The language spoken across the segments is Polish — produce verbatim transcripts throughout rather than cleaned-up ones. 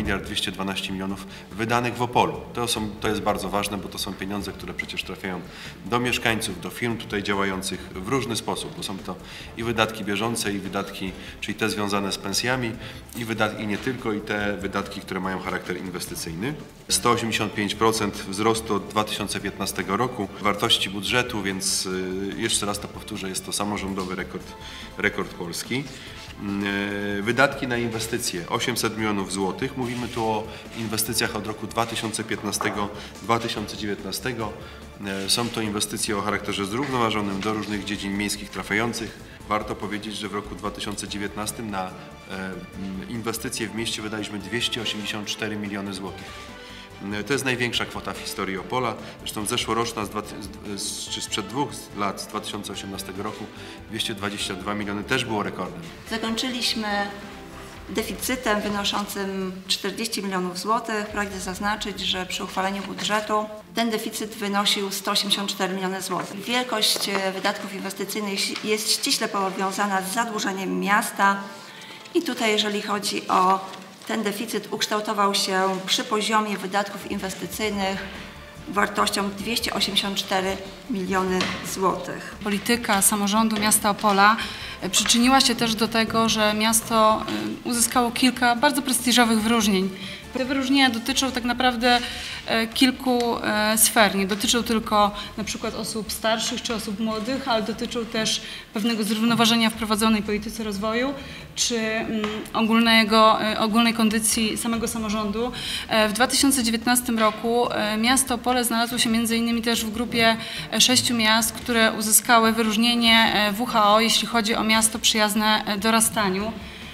miliard dwieście dwanaście milionów wydanych w Opolu. To, są, to jest bardzo ważne, bo to są pieniądze, które przecież trafiają do mieszkańców, do firm tutaj działających w różny sposób, bo są to i wydatki bieżące, i wydatki, czyli te związane z pensjami, i wydatki, i nie tylko, i te wydatki, które mają charakter inwestycyjny. sto osiemdziesiąt pięć procent wzrostu od dwa tysiące piętnastego roku wartości budżetu, więc jeszcze raz to powtórzę, jest to samorządowy rekord, rekord Polski. Wydatki na inwestycje osiemset milionów złotych. Mówimy tu o inwestycjach od roku dwa tysiące piętnastego do dwa tysiące dziewiętnastego. Są to inwestycje o charakterze zrównoważonym do różnych dziedzin miejskich trafiających. Warto powiedzieć, że w roku dwa tysiące dziewiętnastym na inwestycje w mieście wydaliśmy dwieście osiemdziesiąt cztery miliony złotych. To jest największa kwota w historii Opola. Zresztą zeszłoroczna, z dwa, z, czy sprzed dwóch lat, z dwa tysiące osiemnastego roku, dwieście dwadzieścia dwa miliony też było rekordem. Zakończyliśmy deficytem wynoszącym czterdzieści milionów złotych. Pragnę zaznaczyć, że przy uchwaleniu budżetu ten deficyt wynosił sto osiemdziesiąt cztery miliony złotych. Wielkość wydatków inwestycyjnych jest ściśle powiązana z zadłużeniem miasta i tutaj, jeżeli chodzi o ten deficyt, ukształtował się przy poziomie wydatków inwestycyjnych wartością dwieście osiemdziesiąt cztery miliony złotych. Polityka samorządu miasta Opola przyczyniła się też do tego, że miasto uzyskało kilka bardzo prestiżowych wyróżnień. Te wyróżnienia dotyczą tak naprawdę kilku sfer. Nie dotyczą tylko na przykład osób starszych czy osób młodych, ale dotyczą też pewnego zrównoważenia w prowadzonej polityce rozwoju czy ogólnego, ogólnej kondycji samego samorządu. W dwa tysiące dziewiętnastym roku miasto Opole znalazło się między innymi też w grupie sześciu miast, które uzyskały wyróżnienie W H O, jeśli chodzi o miasto przyjazne dorastaniu.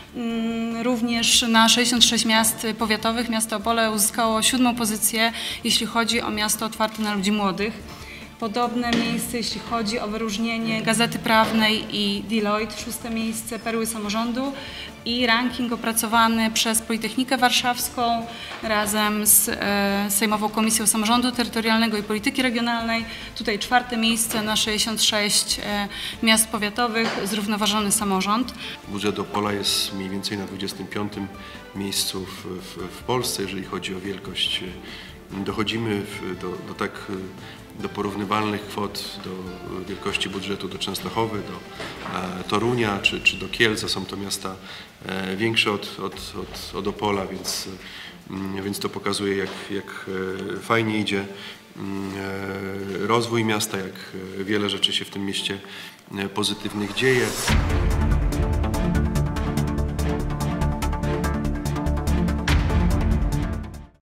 Również na sześćdziesiąt sześć miast powiatowych miasto Opole uzyskało siódmą pozycję, jeśli chodzi o miasto otwarte na ludzi młodych. Podobne miejsce, jeśli chodzi o wyróżnienie Gazety Prawnej i Deloitte, szóste miejsce Perły Samorządu i ranking opracowany przez Politechnikę Warszawską razem z e, Sejmową Komisją Samorządu Terytorialnego i Polityki Regionalnej. Tutaj czwarte miejsce na sześćdziesiąt sześć e, miast powiatowych, zrównoważony samorząd. Budżet Opola jest mniej więcej na dwudziestym piątym miejscu w, w, w Polsce, jeżeli chodzi o wielkość. Dochodzimy w, do, do tak do porównywalnych kwot, do wielkości budżetu do Częstochowy, do e, Torunia czy, czy do Kielc. Są to miasta e, większe od, od, od, od Opola, więc, e, więc to pokazuje, jak, jak e, fajnie idzie e, rozwój miasta, jak wiele rzeczy się w tym mieście e, pozytywnych dzieje.